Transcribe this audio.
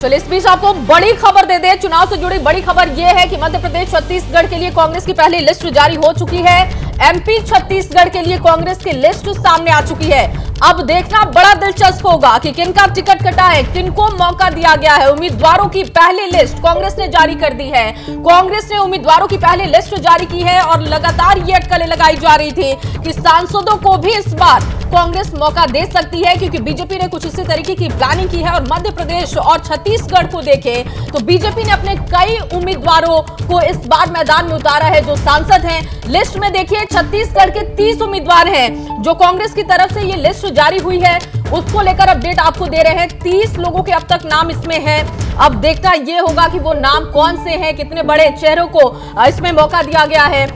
चलिए इस बीच आपको बड़ी खबर दे दें। चुनाव से जुड़ी बड़ी खबर यह है कि मध्य प्रदेश छत्तीसगढ़ के लिए कांग्रेस की पहली लिस्ट जारी हो चुकी है। एमपी छत्तीसगढ़ के लिए कांग्रेस की लिस्ट सामने आ चुकी है। अब देखना बड़ा दिलचस्प होगा कि किनका टिकट कटा है, किनको मौका दिया गया है। उम्मीदवारों की पहली लिस्ट कांग्रेस ने जारी कर दी है। कांग्रेस ने उम्मीदवारों की पहली लिस्ट जारी की है और लगातार ये अटकलें लगाई जा रही थी कि सांसदों को भी इस बार कांग्रेस मौका दे सकती है, क्योंकि बीजेपी ने कुछ इसी तरीके की प्लानिंग की है। और मध्य प्रदेश और छत्तीसगढ़ को देखें तो बीजेपी ने अपने कई उम्मीदवारों को इस बार मैदान में उतारा है जो सांसद हैं। लिस्ट में देखिए छत्तीसगढ़ के 30 उम्मीदवार हैं जो कांग्रेस की तरफ से ये लिस्ट जारी हुई है, उसको लेकर अपडेट आपको दे रहे हैं। 30 लोगों के अब तक नाम इसमें है। अब देखना यह होगा कि वो नाम कौन से हैं, कितने बड़े चेहरों को इसमें मौका दिया गया है।